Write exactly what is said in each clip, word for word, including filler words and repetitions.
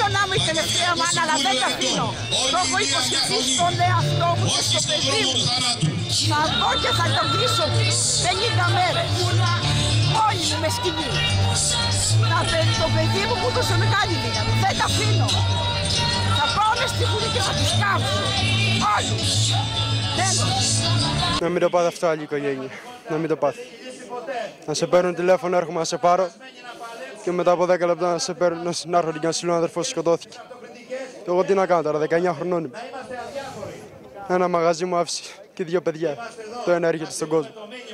Θέλω να είμαι η τελευταία μάνα, αλλά δεν τα αφήνω. Το έχω υποσχεθεί στον εαυτό μου και στο παιδί μου. Θα βγω και θα το κλείσω πενήντα μέρες. Όλοι μου με σκηνή. Το παιδί μου μου έδωσε μεγάλη δύναμη. Δεν τα αφήνω. Θα πάω μες στη Βουλή και θα τους κάψω. Όλους. Τέλος. Να μην το πάθει αυτό άλλη οικογένεια. Να μην το πάθει. Να σε παίρνουν τηλέφωνο, έρχομαι να σε πάρω και μετά από δέκα λεπτά να σε παίρνουν να έρχονται και να σου λένε αδερφός σκοτώθηκε. Και εγώ τι να κάνω τώρα, δεκαεννιά χρονών είμαι. Ένα μαγαζί μου άφησε και δύο παιδιά. Το ένα έρχεται στον κόσμο.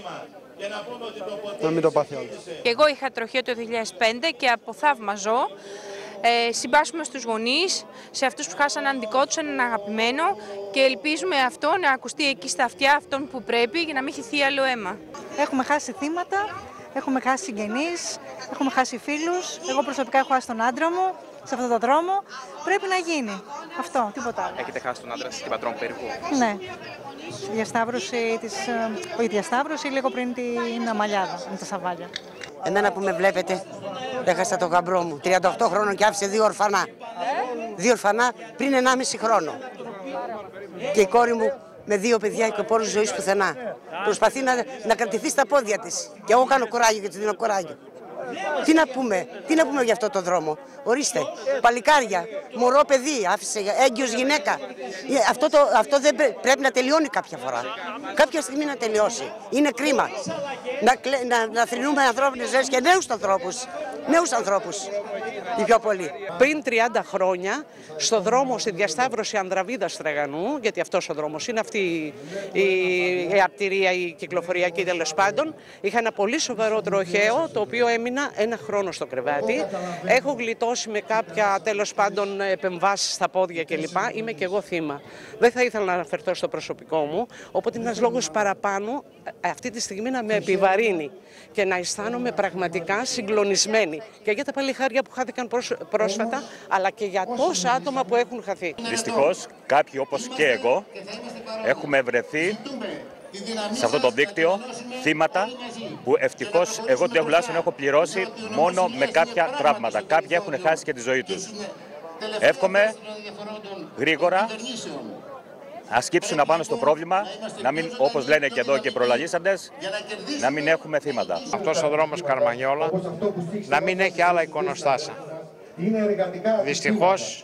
Να μην το πάθει άλλο. Εγώ είχα τροχαίο το δύο χιλιάδες πέντε και αποθαύμαζω. Ε, συμπάσχουμε στους γονείς, σε αυτούς που χάσαν έναν δικό τους, έναν αγαπημένο και ελπίζουμε αυτό να ακουστεί εκεί στα αυτιά αυτών που πρέπει για να μην χυθεί άλλο αίμα. Έχουμε χάσει θύματα, έχουμε χάσει συγγενείς, έχουμε χάσει φίλους. Εγώ προσωπικά έχω χάσει τον άντρα μου σε αυτόν τον δρόμο. Πρέπει να γίνει αυτό, τίποτα άλλο. Έχετε χάσει τον άντρα σας την πατρόν περίπου? Ναι. Στη διασταύρωση της, όχι διασταύρωση, λίγο πριν την Αμαλιάδα, με τα Σαββάλια. Εμένα που με βλέπετε, έχασα τον γαμπρό μου, τριάντα οκτώ χρόνων και άφησε δύο ορφανά. Δύο ορφανά πριν ενάμιση χρόνο. Και η κόρη μου με δύο παιδιά και πόρους ζωής πουθενά. Προσπαθεί να, να κρατηθεί στα πόδια της. Και εγώ κάνω κουράγιο και της δίνω κουράγιο. Τι να πούμε, τι να πούμε για αυτό το δρόμο. Ορίστε, παλικάρια, μωρό παιδί, άφησε έγκυος γυναίκα. Αυτό, το, αυτό δεν πρέ, πρέπει να τελειώνει κάποια φορά. Κάποια στιγμή να τελειώσει. Είναι κρίμα να, να, να θρηνούμε ανθρώπινες ζωές και νέους ανθρώπους. Νέους ανθρώπους, οι πιο πολλοί. Πριν τριάντα χρόνια, στο δρόμο, στη διασταύρωση Ανδραβίδας-Στραγανού, γιατί αυτός ο δρόμος είναι αυτή η, η αρτηρία, η κυκλοφοριακή τέλος πάντων, είχα ένα πολύ σοβαρό τροχαίο, το οποίο έμεινα ένα χρόνο στο κρεβάτι. Έχω γλιτώσει με κάποια τέλος πάντων επεμβάσεις στα πόδια κλπ. Είμαι και εγώ θύμα. Δεν θα ήθελα να αναφερθώ στο προσωπικό μου, οπότε ένας λόγος παραπάνω αυτή τη στιγμή να με επιβαρύνει και να αισθάνομαι πραγματικά συγκλονισμένη. Και για τα παλιχάρια που χάθηκαν πρόσφατα, αλλά και για τόσα άτομα που έχουν χαθεί. Δυστυχώς, κάποιοι όπως και εγώ έχουμε βρεθεί σε αυτό το δίκτυο θύματα που ευτυχώς εγώ τουλάχιστον έχω πληρώσει μόνο με κάποια τραύματα. Κάποιοι έχουν χάσει και τη ζωή τους. Εύχομαι γρήγορα να σκύψουν απάνω στο πρόβλημα, να μην, όπως λένε και εδώ και οι προλαλήσαντες, να μην έχουμε θύματα. Αυτός ο δρόμος Καρμανιόλα να μην έχει άλλα εικονοστάσα. Δυστυχώς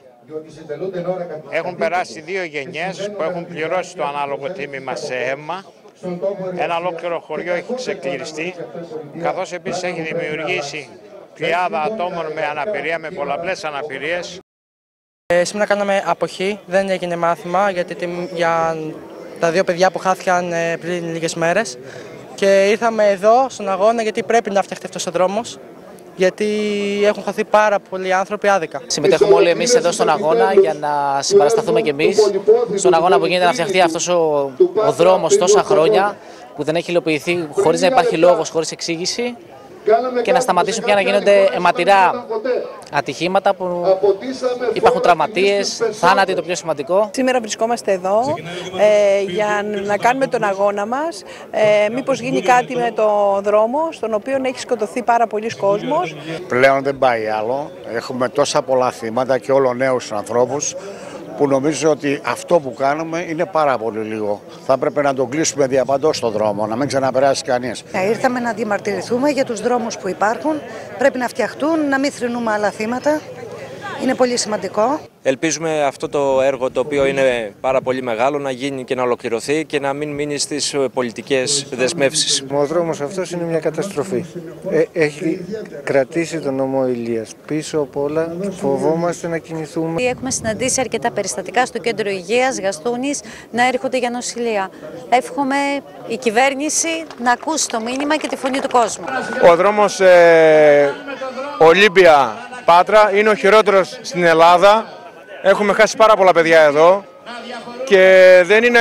έχουν περάσει δύο γενιές που έχουν πληρώσει το ανάλογο τίμημα σε αίμα. Ένα ολόκληρο χωριό έχει ξεκληριστεί, καθώς επίσης έχει δημιουργήσει πλειάδα ατόμων με αναπηρία, με πολλαπλές αναπηρίες. Ε, σήμερα κάναμε αποχή, δεν έγινε μάθημα γιατί, για τα δύο παιδιά που χάθηκαν ε, πριν λίγες μέρες και ήρθαμε εδώ στον αγώνα γιατί πρέπει να φτιαχτεί αυτός ο δρόμος, γιατί έχουν χαθεί πάρα πολλοί άνθρωποι άδικα. Συμμετέχουμε όλοι εμείς εδώ στον αγώνα για να συμπαρασταθούμε κι εμείς στον αγώνα που γίνεται να φτιαχτεί αυτός ο, ο δρόμος τόσα χρόνια που δεν έχει υλοποιηθεί χωρίς να υπάρχει λόγος, χωρίς εξήγηση, και να σταματήσουν πια να γίνονται αιματηρά ατυχήματα που υπάρχουν τραυματίες, θάνατοι, το πιο σημαντικό. Σήμερα βρισκόμαστε εδώ ε, για να κάνουμε τον αγώνα μας. Ε, μήπως γίνει κάτι με το δρόμο, στον οποίο έχει σκοτωθεί πάρα πολλοί κόσμος. Πλέον δεν πάει άλλο. Έχουμε τόσα πολλά θύματα και όλο νέους ανθρώπους, που νομίζω ότι αυτό που κάνουμε είναι πάρα πολύ λίγο. Θα έπρεπε να τον κλείσουμε διαπαντός στον δρόμο, να μην ξαναπεράσει κανείς. Ήρθαμε να διαμαρτυρηθούμε για τους δρόμους που υπάρχουν. Πρέπει να φτιαχτούν, να μην θρηνούμε άλλα θύματα. Είναι πολύ σημαντικό. Ελπίζουμε αυτό το έργο, το οποίο είναι πάρα πολύ μεγάλο, να γίνει και να ολοκληρωθεί και να μην μείνει στις πολιτικές δεσμεύσεις. Ο δρόμος αυτός είναι μια καταστροφή. Ε, έχει κρατήσει τον νόμο Ηλίας. Πίσω από όλα φοβόμαστε να κινηθούμε. Έχουμε συναντήσει αρκετά περιστατικά στο κέντρο υγείας Γαστούνης να έρχονται για νοσηλεία. Εύχομαι η κυβέρνηση να ακούσει το μήνυμα και τη φωνή του κόσμου. Ο δρόμος ε, Ολύμπια Πάτρα είναι ο χειρότερος στην Ελλάδα. Έχουμε χάσει πάρα πολλά παιδιά εδώ και δεν είναι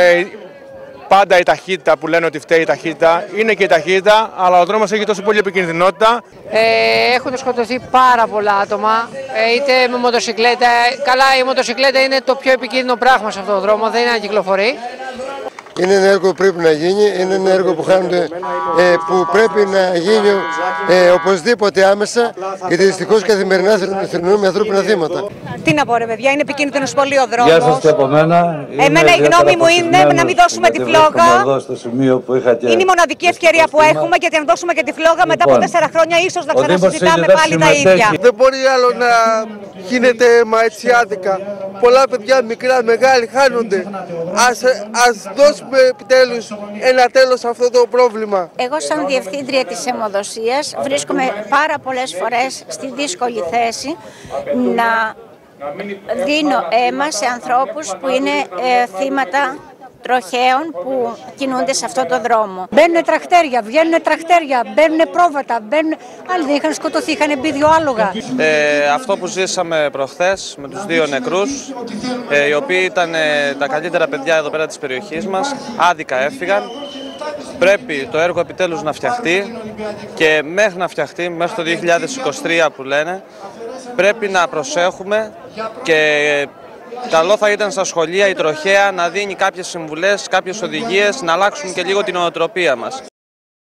πάντα η ταχύτητα που λένε ότι φταίει η ταχύτητα. Είναι και η ταχύτητα, αλλά ο δρόμος έχει τόσο πολύ επικινδυνότητα. Ε, έχουν σκοτωθεί πάρα πολλά άτομα, ε, είτε με μοτοσυκλέτα. Καλά, η μοτοσυκλέτα είναι το πιο επικίνδυνο πράγμα σε αυτόν τον δρόμο, δεν είναι να κυκλοφορεί. Είναι ένα έργο που πρέπει να γίνει, είναι ένα έργο που, χάνονται, ε, που πρέπει να γίνει ε, οπωσδήποτε άμεσα, γιατί δυστυχώς καθημερινά θρηνούμε ανθρώπινα θύματα. Τι να πω ρε παιδιά, είναι επικίνδυνος πολύ ο δρόμος. Γεια σας και από μένα. Εμένα η γνώμη μου είναι να μην δώσουμε τη φλόγα. Είναι η μοναδική ευκαιρία που έχουμε, γιατί αν δώσουμε και τη φλόγα μετά από τέσσερα χρόνια ίσως να ξανασυζητάμε πάλι τα ίδια. Δεν μπορεί άλλο να γίνεται μα έτσι άδικα. Πολλά παιδιά, μικρά, μεγάλοι, χάνονται. Ας, ας δώσουμε επιτέλους ένα τέλος σε αυτό το πρόβλημα. Εγώ σαν διευθύντρια της αιμοδοσίας βρίσκομαι πάρα πολλές φορές στη δύσκολη θέση να δίνω αίμα σε ανθρώπους που είναι ε, θύματα τροχαίων που κινούνται σε αυτό το δρόμο. Μπαίνουν τραχτέρια, βγαίνουν τραχτέρια, μπαίνουν πρόβατα, μπαίνουν... Άλλοι δεν είχαν σκοτωθεί, είχαν μπει δύο άλογα. Ε, αυτό που ζήσαμε προχθές με τους δύο νεκρούς, ε, οι οποίοι ήταν ε, τα καλύτερα παιδιά εδώ πέρα της περιοχής μας, άδικα έφυγαν. Πρέπει το έργο επιτέλους να φτιαχτεί και μέχρι να φτιαχτεί, μέχρι το δύο χιλιάδες είκοσι τρία που λένε, πρέπει να προσέχουμε και καλό θα ήταν στα σχολεία η τροχαία να δίνει κάποιες συμβουλές, κάποιες οδηγίες, να αλλάξουν και λίγο την νοοτροπία μας.